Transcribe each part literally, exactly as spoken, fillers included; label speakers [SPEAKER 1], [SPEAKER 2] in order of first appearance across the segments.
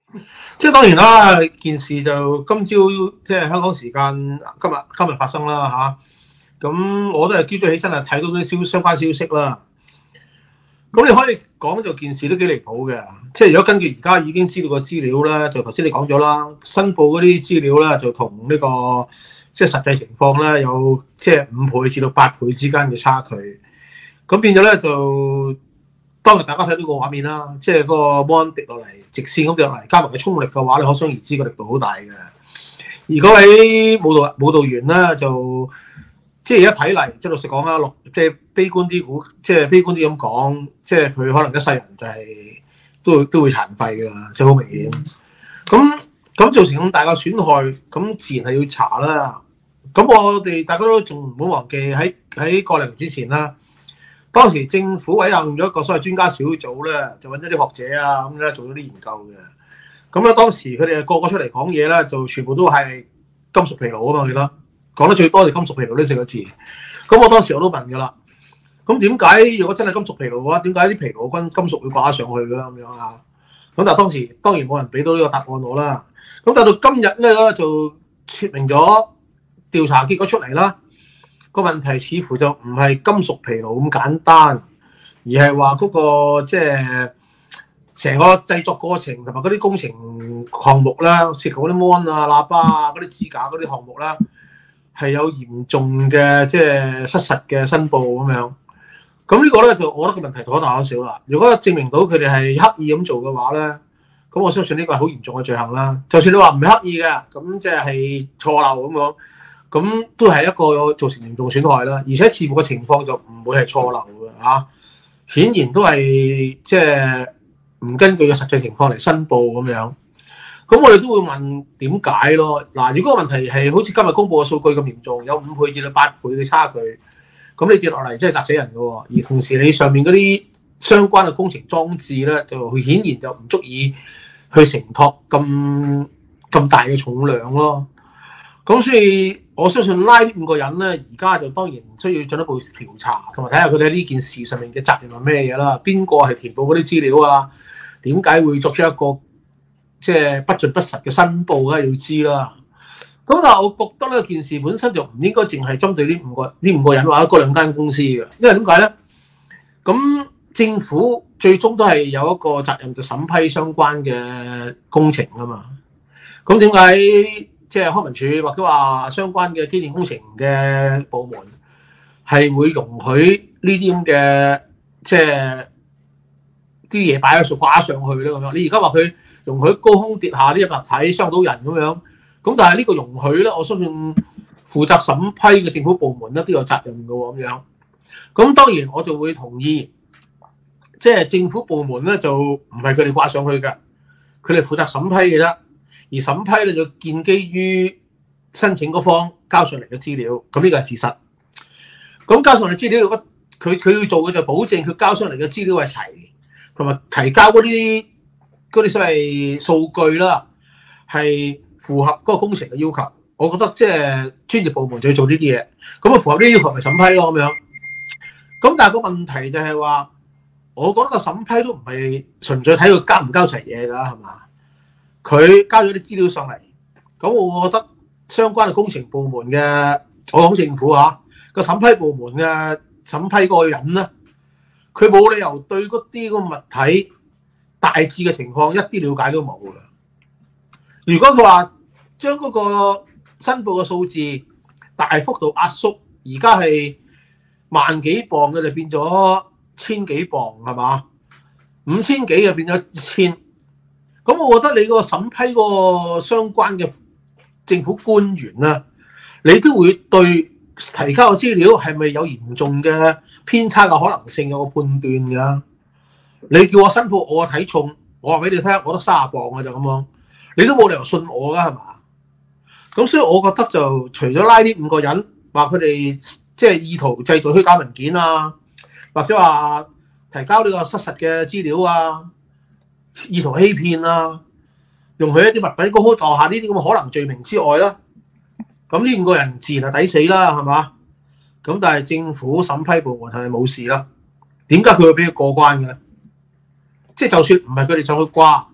[SPEAKER 1] 即係當然啦，件事就今朝即係香港時間今日今日發生啦嚇。咁我都係朝早起身啊，睇到啲消相關消息啦。咁你可以講就件事都幾離譜嘅，即係如果根據而家已經知道個資料咧，就頭先你講咗啦，申報嗰啲資料咧就同呢個即係實際情況咧有即係五倍至到八倍之間嘅差距。咁變咗咧就當日大家睇到個畫面啦，即係嗰個 mon 跌落嚟，直線咁跌落嚟，加埋佢衝力嘅話，你可想而知個力度好大嘅。而嗰位舞蹈舞蹈員咧就即係而家睇嚟，即係老實講啦，落即係悲觀啲估，即係悲觀啲咁講，即係佢可能一世人就係、是、都都會殘廢㗎啦，即係好明顯。咁咁造成咁大嘅損害，咁自然係要查啦。咁我哋大家都仲唔好忘記喺喺個零月之前啦。當時政府委任咗一個所謂專家小組咧，就揾咗啲學者啊咁咧做咗啲研究嘅。咁咧當時佢哋個個出嚟講嘢咧，就全部都係金屬疲勞啊嘛，我記得講得最多就金屬疲勞呢四個字。咁我當時我都問㗎啦。咁點解如果真係金屬疲勞嘅話，點解啲疲勞嘅金金屬會掛上去㗎啦咁樣啊？咁但係當時當然冇人俾到呢個答案我啦。咁但到今日咧就説明咗調查結果出嚟啦。個問題似乎就唔係金屬疲勞咁簡單，而係話嗰個即係成個製作過程同埋嗰啲工程項目啦，涉及嗰啲 mon 啊、喇叭啊、嗰啲支架嗰啲項目啦，係有嚴重嘅即係失實嘅申報咁樣。咁呢個咧就我覺得個問題可大可小啦。如果證明到佢哋係刻意咁做嘅話咧，咁我相信呢個係好嚴重嘅罪行啦。就算你話唔係刻意嘅，咁即係錯漏咁講。咁都係一個造成嚴重損害啦，而且似乎嘅情況就唔會係錯漏嘅嚇，顯然都係即係唔根據個實際情況嚟申報咁樣。咁我哋都會問點解咯？嗱，如果個問題係好似今日公佈嘅數據咁嚴重，有五倍至到八倍嘅差距，咁你跌落嚟真係砸死人嘅喎。而同時你上面嗰啲相關嘅工程裝置咧，就顯然就唔足以去承托咁咁大嘅重量咯。咁所以我相信拉呢五個人咧，而家就當然需要進一步調查，同埋睇下佢哋喺呢件事上面嘅責任係咩嘢啦。邊個係填報嗰啲資料啊？點解會作出一個即係不盡不實嘅申報咧？要知啦。咁但係我覺得呢件事本身就唔應該淨係針對呢五個呢五個人或者嗰兩間公司嘅，因為點解咧？咁政府最終都係有一個責任，就審批相關嘅工程啊嘛。咁點解？即係康文署或者話相關嘅機電工程嘅部門係會容許呢啲咁嘅即係啲嘢擺喺度掛上去咧咁樣。你而家話佢容許高空跌下啲物體傷到人咁樣，咁但係呢個容許咧，我相信負責審批嘅政府部門咧都有責任嘅喎咁樣。咁當然我就會同意，即係政府部門咧就唔係佢哋掛上去嘅，佢哋負責審批嘅啫。而審批咧就建基於申請嗰方交上嚟嘅資料，咁呢個係事實。咁交上嚟資料，如果佢佢要做嘅就保證佢交上嚟嘅資料係齊，同埋提交嗰啲嗰啲所謂數據啦，係符合嗰個工程嘅要求。我覺得即係專業部門就要做呢啲嘢，咁啊符合呢啲要求咪審批咯咁樣。咁但係個問題就係話，我覺得個審批都唔係純粹睇佢交唔交齊嘢㗎，係嘛？佢交咗啲資料上嚟，咁我覺得相關嘅工程部門嘅，我講政府嚇個審批部門嘅審批嗰個人咧，佢冇理由對嗰啲個物體大致嘅情況一啲了解都冇嘅。如果佢話將嗰個申報嘅數字大幅度壓縮，而家係萬幾磅嘅就變咗千幾磅係嘛？五千幾就變咗一千。咁我覺得你個審批嗰個相關嘅政府官員啦，你都會對提交嘅資料係咪有嚴重嘅偏差嘅可能性有個判斷㗎？你叫我申報我嘅體重，我話俾你聽，我得三十磅嘅就咁樣，你都冇理由信我㗎係嘛？咁所以我覺得就除咗拉呢五個人話佢哋即係意圖製造虛假文件啊，或者話提交呢個失實嘅資料啊，意圖欺騙啊，容許一啲物品高空墮下呢啲咁嘅可能罪名之外啦，咁呢五個人自然係抵死啦，係嘛？咁但係政府審批部門係咪冇事啦？點解佢會俾佢過關嘅？即係就算唔係佢哋上去掛，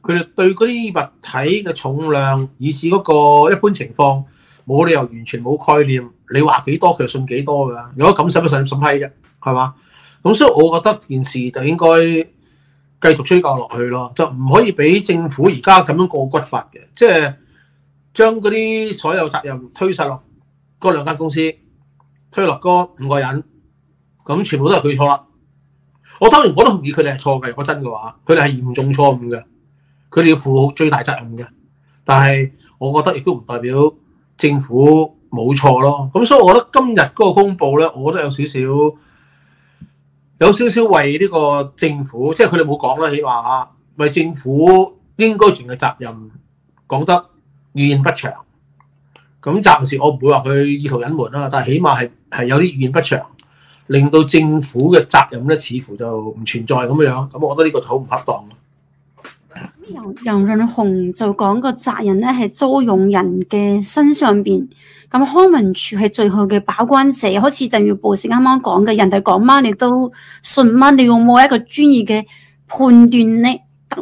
[SPEAKER 1] 佢哋對嗰啲物體嘅重量，以至嗰個一般情況，冇理由完全冇概念。你話幾多，佢就信幾多㗎。如果咁使乜使審批啫？係嘛？咁所以我覺得件事就應該繼續追究落去咯，就唔可以俾政府而家咁樣過骨法嘅，即係將嗰啲所有責任推晒落嗰兩間公司，推落嗰五個人，咁全部都係佢錯啦。我當然我都同意佢哋係錯嘅，如果真嘅話，佢哋係嚴重錯誤嘅。佢哋要負最大責任嘅，但係我覺得亦都唔代表政府冇錯咯。咁所以，我覺得今日嗰個公佈咧，我覺得有少少有少少為呢個政府，即係佢哋冇講啦，起碼嚇為政府應該盡嘅責任講得語焉不詳。咁暫時我唔會話佢意圖隱瞞啦，但係起碼係係有啲語焉不詳，令到政府嘅責任咧似乎就唔存在咁樣。咁我覺得呢個好唔恰當。
[SPEAKER 2] 楊楊潤雄就講個責任咧係租用人嘅身上邊，咁康文署係最後嘅把關者，好似鄭耀博士啱啱講嘅，人哋講乜你都信乜，你有冇一個專業嘅判斷呢？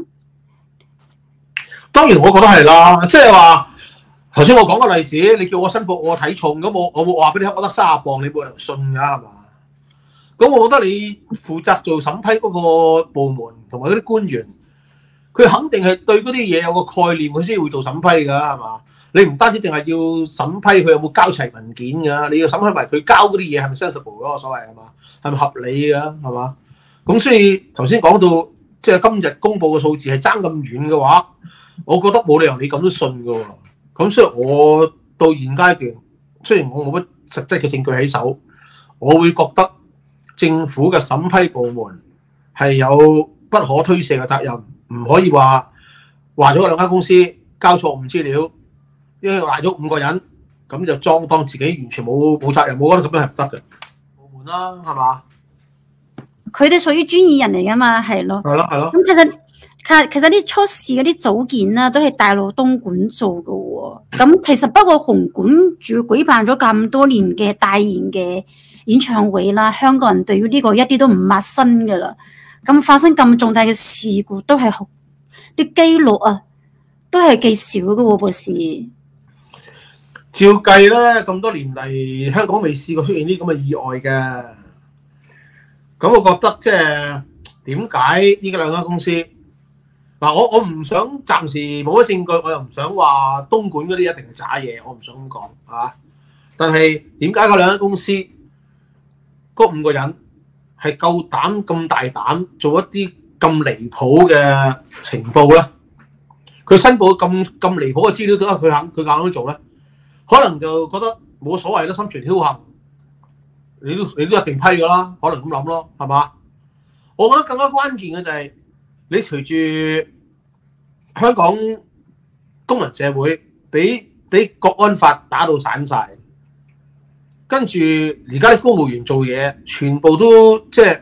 [SPEAKER 1] 當然我覺得係啦，即係話頭先我講個例子，你叫我申報我體重，咁我我冇話俾你聽，我得三十磅，你冇理由信㗎係嘛？咁我覺得你負責做審批嗰個部門同埋嗰啲官員。佢肯定係對嗰啲嘢有個概念，佢先會做審批㗎，係嘛？你唔單止淨係要審批佢有冇交齊文件㗎，你要審批埋佢交嗰啲嘢係咪 sensible 嗰個所謂係嘛？係咪合理㗎？係嘛？咁所以頭先講到即係今日公佈嘅數字係爭咁遠嘅話，我覺得冇理由你咁都信㗎喎。咁所以我到現階段，雖然我冇乜實質嘅證據喺手，我會覺得政府嘅審批部門係有不可推卸嘅責任。唔可以話話咗嗰兩間公司交錯誤資料，因為賴咗五個人，咁就裝當自己完全冇冇責任，我覺得咁樣係唔得嘅。部門啦，係嘛？
[SPEAKER 2] 佢哋屬於專業人嚟㗎嘛，係咯。
[SPEAKER 1] 係咯，係咯。
[SPEAKER 2] 咁其實其其實啲出事嗰啲組件啦，都係大陸東莞做㗎喎。咁其實不過紅館仲要舉辦咗咁多年嘅大型嘅演唱會啦，香港人對於呢個一啲都唔陌生㗎啦。咁發生咁重大嘅事故，都係啲記錄啊，都係幾少嘅喎，博士。
[SPEAKER 1] 照計咧，咁多年嚟香港未試過出現啲咁嘅意外嘅。咁我覺得即係點解呢兩間公司嗱，我我唔想暫時冇乜證據，我又唔想話東莞嗰啲一定係渣嘢，我唔想咁講啊。但係點解嗰兩間公司嗰五個人係夠膽咁大膽做一啲咁離譜嘅情報咧？佢申報咁咁離譜嘅資料，點解佢肯佢敢咁做咧？可能就覺得冇所謂啦，心存僥倖，你都你都一定批㗎啦，可能咁諗咯，係嘛？我覺得更加關鍵嘅就係你隨住香港公民社會俾俾國安法打到散晒。跟住而家啲公務員做嘢，全部都即係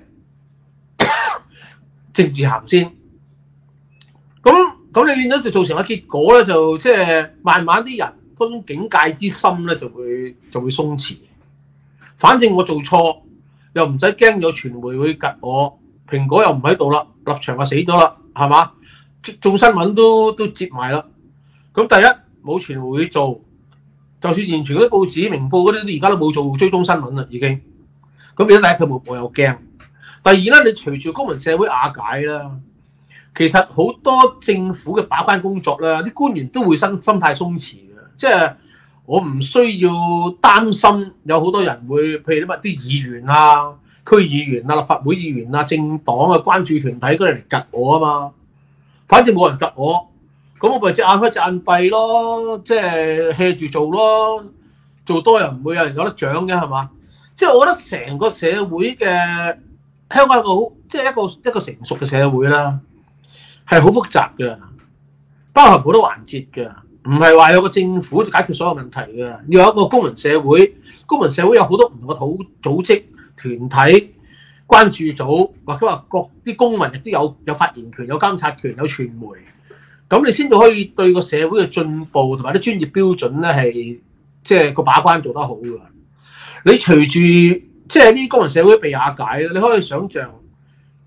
[SPEAKER 1] 政治行先。咁咁你見到就造成嘅結果咧，就即係慢慢啲人嗰種警戒之心咧就會就會鬆弛。反正我做錯又唔使驚有傳媒會及我，蘋果又唔喺度啦，立場就死咗啦，係嘛？做新聞都都接埋啦。咁第一冇傳媒會做。就算現存嗰啲報紙、明報嗰啲，而家都冇做追蹤新聞啦，已經。咁而家第一佢冇，我又驚。第二咧，你隨住公民社會瓦解啦，其實好多政府嘅把關工作啦，啲官員都會心心態鬆弛嘅。即係我唔需要擔心有好多人會，譬如啲乜啲議員啊、區議員啊、立法會議員啊、政黨啊、關注團體嗰啲嚟及我啊嘛。反正冇人及我。咁我咪隻眼開隻眼閉咯，即係 hea 住做咯，做多又唔會有人有得獎嘅係嘛？即係我覺得成個社會嘅香港一個好，即係一個一個成熟嘅社會啦，係好複雜嘅，包含好多環節嘅，唔係話有個政府就解決所有問題嘅，要有一個公民社會，公民社會有好多唔同嘅組組織團體、關注組，或者話各啲公民亦都有有發言權、有監察權、有傳媒。咁你先至可以對個社會嘅進步同埋啲專業標準咧係即係個把關做得好㗎。你隨住即係呢啲公民社會被瓦解咧，你可以想像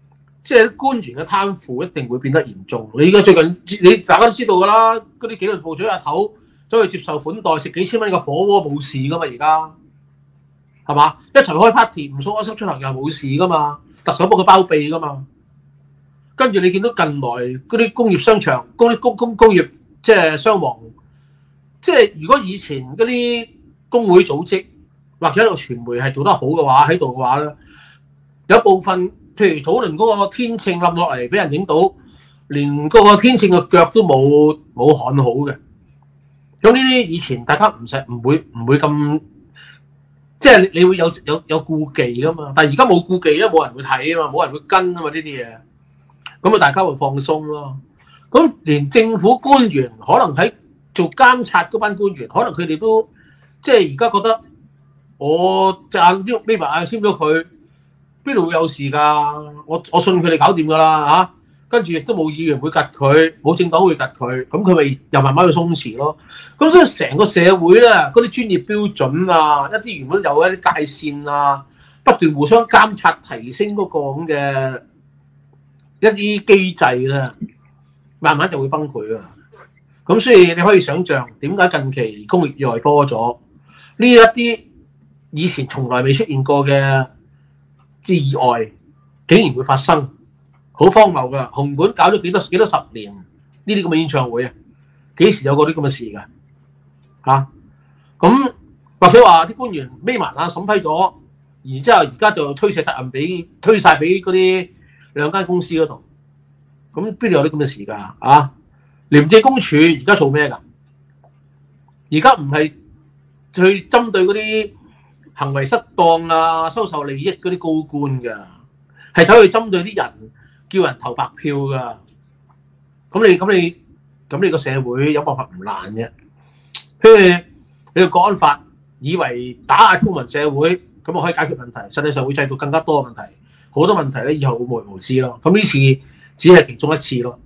[SPEAKER 1] 即係官員嘅貪腐一定會變得嚴重。你而家最近你大家都知道㗎啦，嗰啲紀律部長阿頭走去接受款待，食幾千蚊嘅火鍋冇事㗎嘛，而家係嘛？一齊開 party 唔掃安心出行又冇事㗎嘛，特首幫佢包庇㗎嘛。跟住你見到近來嗰啲工業商場、嗰啲工工工業即係傷亡，即係如果以前嗰啲工會組織或者一個傳媒係做得好嘅話，喺度嘅話咧，有部分譬如早輪嗰個天秤冧落嚟俾人影到，連嗰個天秤嘅腳都冇冇焊好嘅。咁呢啲以前大家唔使唔會唔會咁，即係你會有有有顧忌噶嘛。但係而家冇顧忌，因為冇人會睇啊嘛，冇人會跟啊嘛呢啲嘢。咁啊，大家會放鬆咯。咁連政府官員可能喺做監察嗰班官員，可能佢哋都即係而家覺得我隻眼啲眯埋眼簽咗佢，邊度會有事㗎？我我信佢哋搞掂㗎啦嚇。跟住亦都冇議員會及佢，冇政黨會及佢，咁佢咪又慢慢去鬆弛咯。咁所以成個社會咧，嗰啲專業標準啊，一啲原本有一啲界線啊，不斷互相監察提升嗰個咁嘅一啲機制咧，慢慢就會崩潰啊。咁所以你可以想象點解近期工業意外多咗呢一啲以前從來未出現過嘅意外，竟然會發生。好荒謬㗎！紅館搞咗幾多幾多十年呢啲咁嘅演唱會啊，幾時有過啲咁嘅事㗎？嚇咁或者話啲官員眯埋眼審批咗，然之後而家就推卸責任俾推晒俾嗰啲兩間公司嗰度，咁邊度有啲咁嘅事㗎？啊！廉政公署而家做咩㗎？而家唔係去針對嗰啲行為失當啊、收受利益嗰啲高官㗎，係走去針對啲人。叫人投白票㗎，咁你咁你咁你個社會有辦法唔爛嘅？即係你個國安法以為打壓公民社會咁啊可以解決問題，實際上會製造更加多嘅問題，好多問題咧以後會無日無之咯。咁呢次只係其中一次咯。